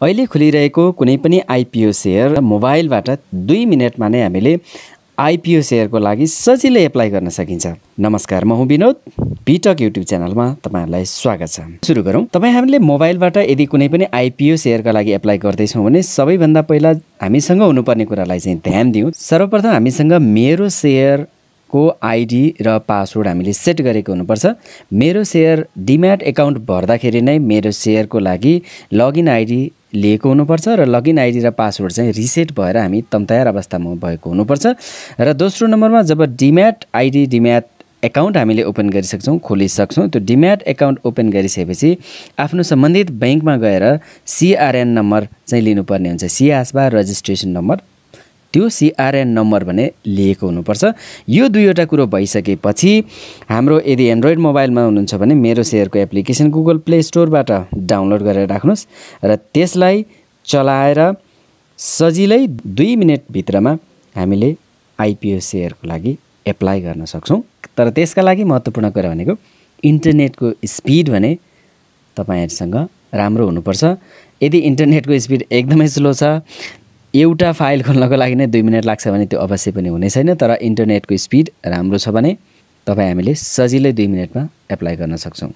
अहिले खुलिरहेको कुनै पनि आइपिओ सेयर मोबाइलबाट 2 मिनेटमा नै हामीले आइपिओ सेयरको लागि सजिलै एप्लाई गर्न सकिन्छ। नमस्कार, म हुँ विनोद, BTalk युट्युब च्यानलमा तपाईहरुलाई स्वागत छ। सुरु गरौँ। तपाईहरुले मोबाइलबाट यदि कुनै पनि आइपिओ सेयरका लागि एप्लाई गर्दैछौँ भने सबैभन्दा पहिला हामीसँग हुनुपर्ने कुरालाई चाहिँ ध्यान दिउँ। सर्वप्रथम हामीसँग मेरो शेयर को आइडी र पासवर्ड हामीले सेट गरेको हुनुपर्छ। मेरो शेयर डिम्याट एकाउन्ट भर्दाखेरि नै मेरो शेयरको लागि लगइन आइडी लिएको हुनुपर्छ र लगइन आइडी र पासवर्ड चाहिँ रिसेट भएर हामी तम्तयार अवस्थामा भएको हुनुपर्छ। र दोस्रो नम्बरमा जब डिम्याट आइडी डिम्याट एकाउन्ट हामीले ओपन गरिसक्छौँ, खोलिसक्छौँ, त्यो डिम्याट एकाउन्ट ओपन गरिसकेपछि आफ्नो सम्बन्धित ब्याङ्कमा गएर CRN नम्बर चाहिँ लिनुपर्ने हुन्छ। सिआसबा रजिस्ट्रेसन नम्बर, त्यो CRN नम्बर भने लिएको हुनुपर्छ। यो दुईवटा कुरो भइसकेपछि हाम्रो यदि एन्ड्रोइड मोबाइलमा हुनुहुन्छ भने मेरो शेयरको एप्लिकेसन गुगल प्ले स्टोरबाट डाउनलोड गरेर राख्नुहोस् र त्यसलाई चलाएर सजिलै 2 मिनेटभित्रमा हामीले आइपिओ सेयरको लागि एप्लाई गर्न सक्छौँ। तर त्यसका लागि महत्त्वपूर्ण कुरा भनेको इन्टरनेटको स्पिड भने तपाईहरुसँग राम्रो हुनुपर्छ। यदि इन्टरनेटको स्पिड एकदमै स्लो छ, एउटा फाइल खोल्नको लागि नै 2 मिनेट लाग्छ भने त्यो अवश्य पनि हुने छैन। तर इन्टरनेटको स्पिड राम्रो छ भने हामीले सजिलै 2 मिनेटमा एप्लाई गर्न सक्छौँ।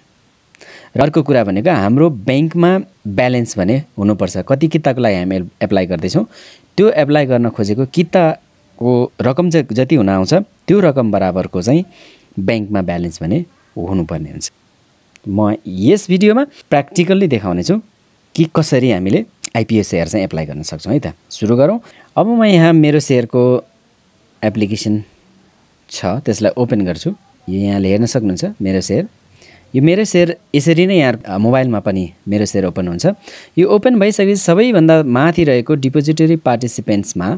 र अर्को कुरा भनेको हाम्रो ब्याङ्कमा ब्यालेन्स भने हुनुपर्छ। कति किताको लागि हामी एप्लाई गर्दैछौँ, त्यो एप्लाई गर्न खोजेको किताको रकम जति हुन आउँछ त्यो रकम बराबरको चाहिँ ब्याङ्कमा ब्यालेन्स भने हुनुपर्ने हुन्छ। म यस भिडियोमा प्र्याक्टिकल्ली देखाउने छु कि कसरी हामीले आइपिओ सेयर चाहिँ एप्लाई गर्न सक्छौँ है त। सुरु गरौँ। अब म यहाँ मेरो सेयरको एप्लिकेसन छ, त्यसलाई ओपन गर्छु। यो यहाँले हेर्न सक्नुहुन्छ मेरो सेयर। यो मेरो सेयर यसरी नै यहाँ मोबाइलमा पनि मेरो सेयर ओपन हुन्छ। यो ओपन भइसकेपछि सबैभन्दा माथि रहेको डिपोजिटरी पार्टिसिपेन्ट्समा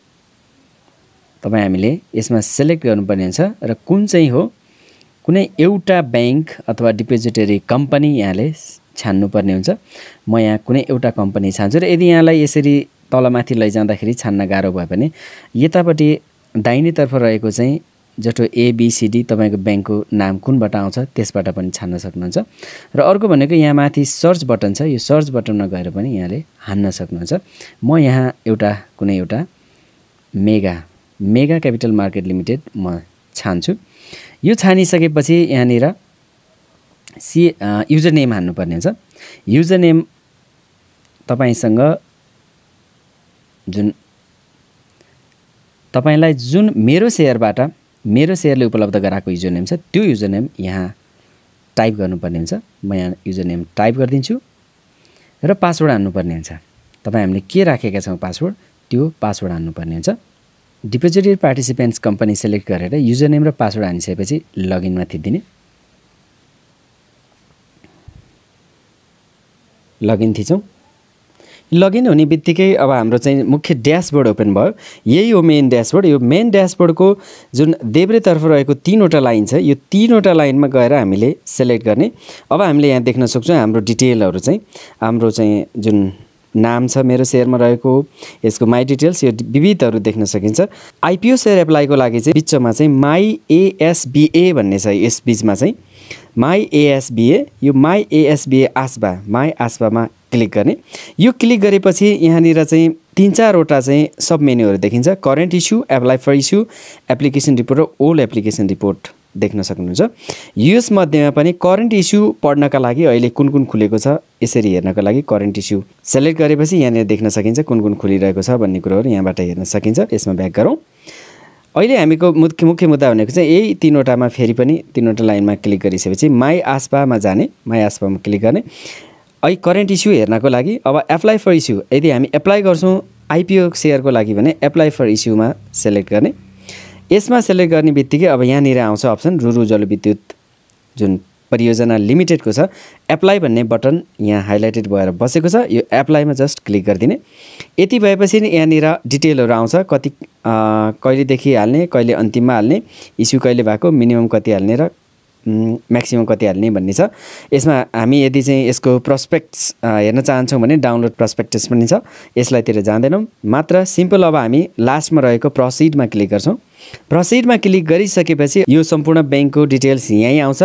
हामीले यसमा सेलेक्ट गर्नुपर्ने हुन्छ र कुन चाहिँ हो, कुनै एउटा ब्याङ्क अथवा डिपोजिटरी कम्पनी यहाँले छान्नुपर्ने हुन्छ। म यहाँ कुनै एउटा कम्पनी छान्छु र यदि यहाँलाई यसरी तलमाथि लैजाँदाखेरि छान्न गाह्रो भयो भने यतापट्टि दाहिनेतर्फ रहेको चाहिँ जस्तो ABCD तपाईँको ब्याङ्कको नाम कुनबाट आउँछ त्यसबाट पनि छान्न सक्नुहुन्छ। र अर्को भनेको यहाँ माथि सर्च बटन छ, यो सर्च बटनमा गएर पनि यहाँले हान्न सक्नुहुन्छ। म यहाँ कुनै एउटा मेगा क्यापिटल मार्केट लिमिटेड म छान्छु। यो छानिसकेपछि यहाँनिर युजर नेम हान्नुपर्ने हुन्छ। युजर नेम तपाईसँग तपाईलाई जुन मेरो सेयरले उपलब्ध गराएको युजर नेम छ त्यो युजर नेम यहाँ टाइप गर्नुपर्ने हुन्छ। म यहाँ युजर नेम टाइप गरिदिन्छु र पासवर्ड हान्नुपर्ने हुन्छ। हामीले के राखेका छौँ पासवर्ड, त्यो पासवर्ड हान्नुपर्ने हुन्छ। डिपोजिटरी पार्टिसिपेन्ट्स कम्पनी सेलेक्ट गरेर युजर नेम र पासवर्ड हानिसकेपछि लगइनमा थिच्दिने। लगइन थिचौँ। लगइन हुने बित्तिकै अब हाम्रो चाहिँ मुख्य ड्यासबोर्ड ओपन भयो। यही हो मेन ड्यासबोर्ड। यो मेन ड्यासबोर्डको जुन देब्रेतर्फ रहेको 3वटा लाइन छ, यो 3वटा लाइनमा गएर हामीले सेलेक्ट गर्ने। अब हामीले यहाँ देख्न सक्छौँ हाम्रो डिटेलहरू चाहिँ, हाम्रो चाहिँ जुन नाम छ मेरो सेयरमा रहेको, यसको माई डिटेल्स, यो विविधहरू देख्न सकिन्छ। आइपिओ सेयर एप्लाईको लागि चाहिँ बिचमा चाहिँ माई ASBA भन्ने छ। यस बिचमा चाहिँ माई ASBA, यो माई ASBA माई आस्बामा क्लिक गर्ने। यो क्लिक गरेपछि यहाँनिर चाहिँ 3-4वटा चाहिँ सब मेन्युहरू देखिन्छ। Current issue, apply for issue, application report र ओल्ड एप्लिकेसन रिपोर्ट देख्न सक्नुहुन्छ। यस मध्येमा पनि करेन्ट इस्यु पढ्नका लागि अहिले कुन खुलेको छ यसरी हेर्नका लागि करेन्ट इस्यु सेलेक्ट गरेपछि यहाँनिर देख्न सकिन्छ कुन खुलिरहेको छ भन्ने कुरोहरू यहाँबाट हेर्न सकिन्छ। यसमा ब्याक गरौँ। अहिले हामीको मुख्य मुद्दा भनेको चाहिँ यही 3वटामा फेरि पनि 3वटा लाइनमा क्लिक गरिसकेपछि माई आस्पामा जाने, माई आस्पामा क्लिक गर्ने। अहिले करेन्ट इस्यु हेर्नको लागि अब एप्लाई फर इस्यु, यदि हामी एप्लाई गर्छौँ आइपिओ सेयरको लागि भने एप्लाई फर इस्युमा सेलेक्ट गर्ने। यसमा सेलेक्ट गर्ने बित्तिकै अब यहाँनिर आउँछ अप्सन रुरु जलविद्युत जुन परियोजना लिमिटेडको छ, एप्लाई भन्ने बटन यहाँ हाइलाइटेड भएर बसेको छ। यो एप्लाईमा जस्ट क्लिक गरिदिने। यति भएपछि यहाँनिर डिटेलहरू आउँछ, कति कहिलेदेखि हाल्ने, कहिले अन्तिममा हाल्ने, इस्यु कहिले भएको, मिनिमम कति हाल्ने र म्याक्सिमम कति हाल्ने भन्ने छ। यसमा हामी यदि चाहिँ यसको प्रस्पेक्ट्स हेर्न चाहन्छौँ भने डाउनलोड प्रस्पेक्टस पनि छ, यसलाईतिर जाँदैनौँ। मात्र सिम्पल अब हामी लास्टमा रहेको प्रोसिडमा क्लिक गर्छौँ। प्रोसिडमा क्लिक गरिसकेपछि यो सम्पूर्ण ब्याङ्कको डिटेल्स यहीँ आउँछ।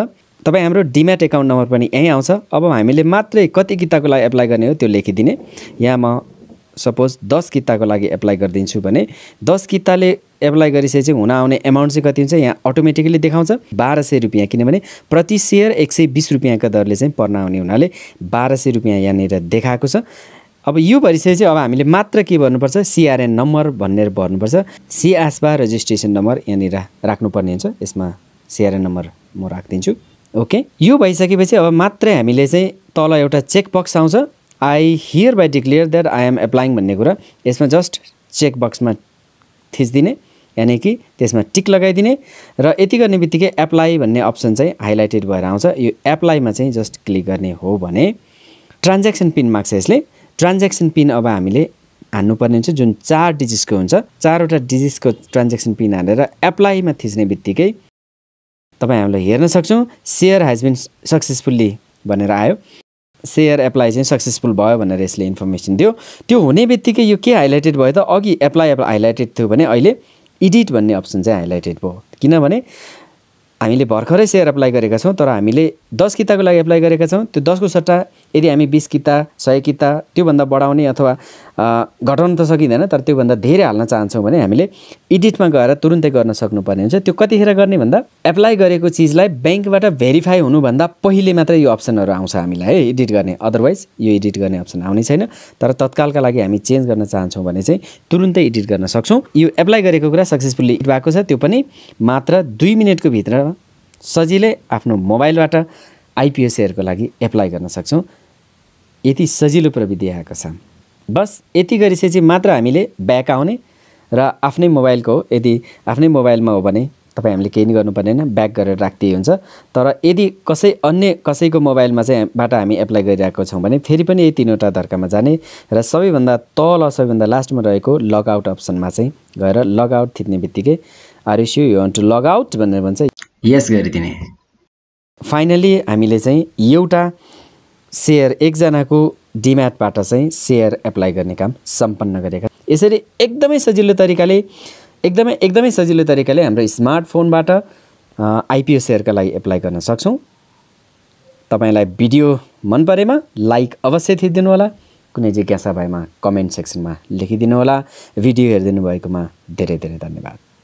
तपाईँ हाम्रो डिम्याट एकाउन्ट नम्बर पनि यहीँ आउँछ। अब हामीले मात्रै कति किताको लागि एप्लाई गर्ने हो त्यो लेखिदिने। यहाँ म सपोज 10 किताको लागि एप्लाई गरिदिन्छु भने 10 किताले एप्लाई गरिसकेपछि हुन आउने एमाउन्ट चाहिँ कति हुन्छ यहाँ अटोमेटिकली देखाउँछ 1200 रुपियाँ, किनभने प्रति सेयर 120 रुपियाँका दरले चाहिँ पर्न आउने हुनाले 1200 रुपियाँ यहाँनिर देखाएको छ। अब यो भइसकेपछि अब हामीले मात्र के भन्नुपर्छ, सिआरएन नम्बर भनेर भर्नुपर्छ। सिआसबा रजिस्ट्रेसन नम्बर यहाँनिर राख्नुपर्ने हुन्छ। यसमा सिआरएन नम्बर म राखिदिन्छु। ओके, यो भइसकेपछि अब मात्रै हामीले चाहिँ तल एउटा चेक बक्स आउँछ, I hereby declare that I am applying भन्ने कुरा। यसमा जस्ट चेक बक्समा थिच्दिने, यानि कि त्यसमा टिक लगाइदिने र यति गर्ने बित्तिकै एप्लाई भन्ने अप्सन चाहिँ हाइलाइटेड भएर आउँछ। यो एप्लाईमा चाहिँ जस्ट क्लिक गर्ने हो भने ट्रान्ज्याक्सन पिन माग्छ यसले। ट्रान्ज्याक्सन पिन अब हामीले हान्नुपर्ने हुन्छ, जुन 4 डिजिटको हुन्छ। 4वटा डिजिटको ट्रान्ज्याक्सन पिन हालेर एप्लाईमा थिच्ने बित्तिकै तपाईँ हामीलाई हेर्न सक्छौँ सेयर हेज बिन सक्सेसफुल्ली भनेर आयो। सेयर एप्लाई चाहिँ सक्सेसफुल भयो भनेर यसले इन्फर्मेसन दियो। त्यो हुने बित्तिकै यो के हाइलाइटेड भयो त, अघि एप्लाई हाइलाइटेड थियो भने अहिले एडिट भन्ने अप्सन चाहिँ हाइलाइटेड भयो। किनभने हामीले भर्खरै सेयर एप्लाई गरेका छौँ, तर हामीले 10 किताको लागि एप्लाई गरेका छौँ। त्यो 10 को सट्टा यदि हामी 20 किता 100 किता त्योभन्दा बढाउने अथवा घटाउन त सकिँदैन, तर त्योभन्दा धेरै हाल्न चाहन्छौँ भने हामीले एडिटमा गएर तुरुन्तै गर्न सक्नुपर्ने हुन्छ। त्यो कतिखेर गर्ने भन्दा एप्लाई गरेको चिजलाई ब्याङ्कबाट भेरिफाई हुनुभन्दा पहिले मात्रै यो अप्सनहरू आउँछ हामीलाई है एडिट गर्ने। अदरवाइज यो एडिट गर्ने अप्सन आउने छैन। तर तत्कालका लागि हामी चेन्ज गर्न चाहन्छौँ भने चाहिँ तुरुन्तै एडिट गर्न सक्छौँ। यो एप्लाई गरेको कुरा सक्सेसफुल्ली भएको छ, त्यो पनि मात्र 2 मिनेटको भित्र सजिलै आफ्नो मोबाइलबाट आइपिओ सेयरको लागि एप्लाई गर्न सक्छौँ। यति सजिलो प्रविधि आएको छ। बस यति गरिसकेपछि मात्र हामीले ब्याक आउने र आफ्नै मोबाइलको, यदि आफ्नै मोबाइलमा हो भने तपाईँ हामीले केही गर्नु पर्दैन, ब्याक गरेर राख्दै हुन्छ। तर यदि अन्य कसैको मोबाइलमा चाहिँ बाट हामी एप्लाई गरिरहेको छौँ भने फेरि पनि यही 3वटा धर्कामा जाने र सबैभन्दा तल सबैभन्दा लास्टमा रहेको लगआउट अप्सनमा चाहिँ गएर लगआउट थिच्ने बित्तिकै are you sure you want to logout भनेर भन्छ, यस गरिदिने। फाइनली हामीले चाहिँ एउटा सेयर एकजनाको डिम्याटबाट चाहिँ सेयर एप्लाई गर्ने काम सम्पन्न गरेका। यसरी एकदमै सजिलो तरिकाले हाम्रो स्मार्टफोनबाट आइपिओ सेयरका लागि एप्लाई गर्न सक्छौँ। तपाईलाई भिडियो मन परेमा लाइक अवश्य थिचिदिनु होला। कुनै जिज्ञासा भएमा कमेन्ट सेक्सनमा लेखिदिनु होला। भिडियो हेरिदिनु भएकोमा धेरै धेरै धन्यवाद।